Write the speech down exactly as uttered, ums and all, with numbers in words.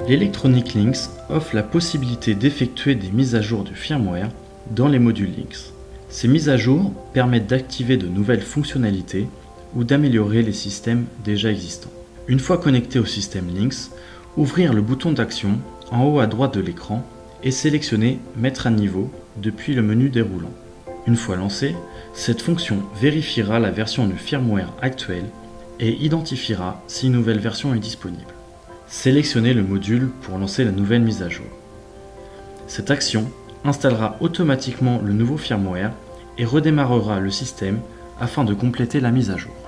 L'Electronic Links offre la possibilité d'effectuer des mises à jour du firmware dans les modules Links. Ces mises à jour permettent d'activer de nouvelles fonctionnalités ou d'améliorer les systèmes déjà existants. Une fois connecté au système Links, ouvrir le bouton d'action en haut à droite de l'écran et sélectionner « Mettre à niveau » depuis le menu déroulant. Une fois lancé, cette fonction vérifiera la version du firmware actuelle et identifiera si une nouvelle version est disponible. Sélectionnez le module pour lancer la nouvelle mise à jour. Cette action installera automatiquement le nouveau firmware et redémarrera le système afin de compléter la mise à jour.